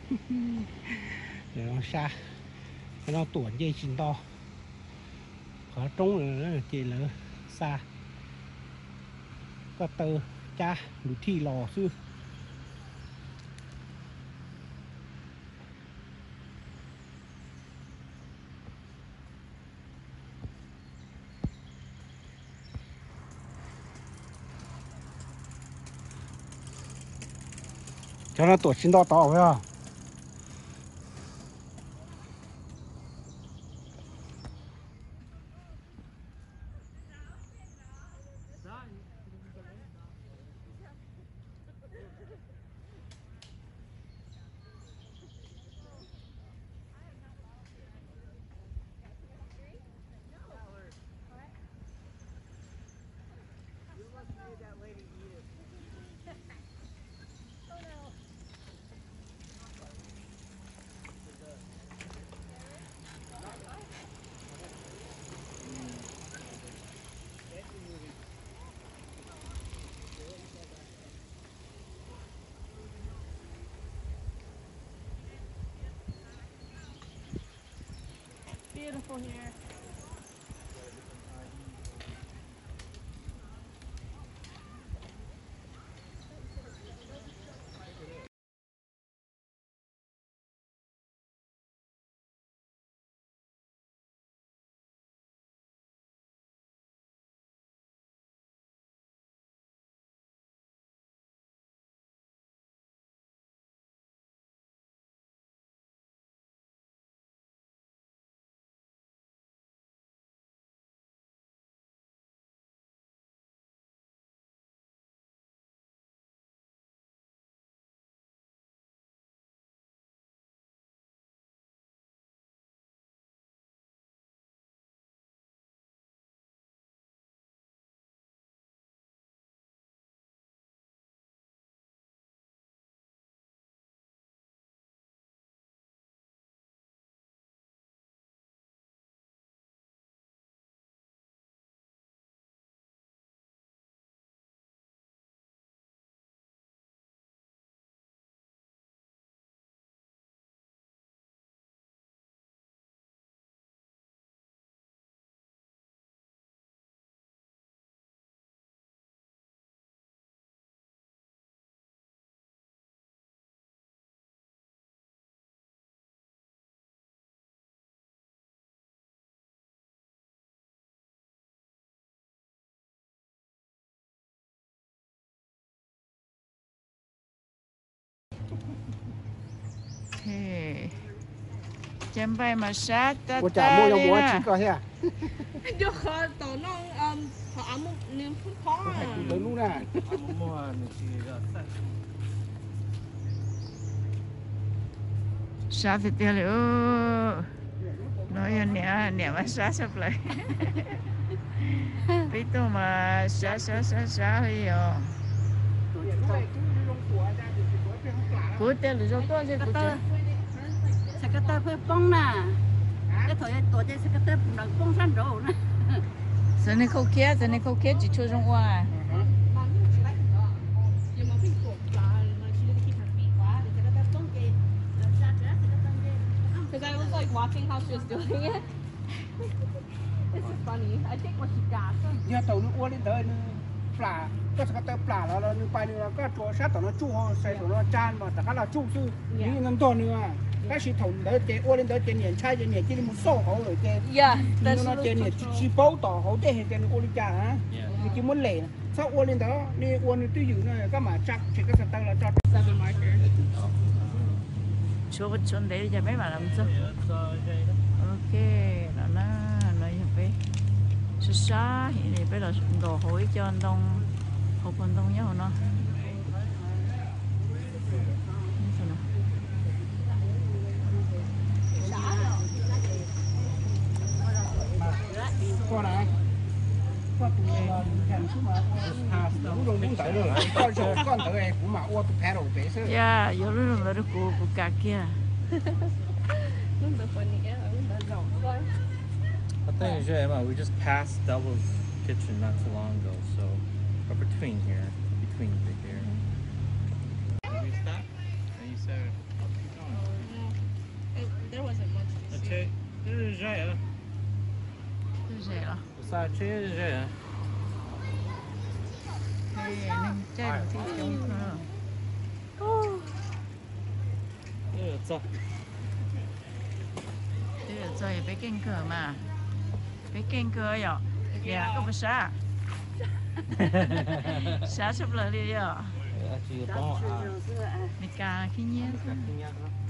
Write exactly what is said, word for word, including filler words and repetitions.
để nó xa cái nó tuột dây chín to khó trống là chỉ là xa có tơ cha đủ thi lò sư cho nó tuột chín to to phải không? Beautiful here. Okay. Jambai masata cô trả mua cho bố chỉ có thế à? Được rồi, tổ nó họ ấm một niềm phút khó à. Phải tới lúc này. Sa thì tiêu liệu nói nè nè mà sa sắp lại biết tôi mà sa sa sa sa hay rồi cuối tiêu liệu cho tôi chứ sẽ cái tay phải bông nè, cái thời tuổi chơi sẽ cái tay bông nặng bông san rồi nè. giờ này khâu kia, giờ này khâu kia chỉ cho trong hoa. Because I was like watching how she was doing it. This is funny. I think what she got. Giờ tàu nó uốn lên tới plà, có sẽ tới plà là nó quay nó có chỗ sát tàu nó chu ho, sai tàu nó chan mà tất cả là chu sư, những năm to nữa. Cái sự thùng đấy chế uốn lên tới chế nhện chai chế nhện chỉ một số hậu rồi chế. Yeah. Nó nó chế nhện chỉ bao tàu hậu chế hệ chế nó uốn lên chả hả? Mình chỉ muốn lẻ. Sau uốn lên đó, đi uốn tư dữ này các mà chắc chỉ có sẽ tăng là cho seven marker. Chỗ vật chôn đấy giờ mấy bạn làm sao? Ok, là nó nói như vậy. Sự xa hiện nay bây giờ đồ hối cho anh đông, học anh đông nhau nó. Con này, con tụi thằng số mà cũng dùng cũng tới rồi, con số con tới này cũng mà ô tụi thẻ đầu bé sơ. Yeah, yo lo lo lo cô cô cả kia. I think yeah, Emma, we just passed Devil's Kitchen not too long ago, so or between here, between right here. You stop, and you said, I'll keep going. sao chứ rồi. Thì nên chơi một tí chung nữa. Ừ, sao? Thế là chơi bé kinh cửa mà. Bé kinh cửa rồi. Dạ, có phải sao? Sao sắp lời đi rồi. Chỉ có Đó, rồi, rồi, à. Mày cà khi nhé. Cả kinh nhá.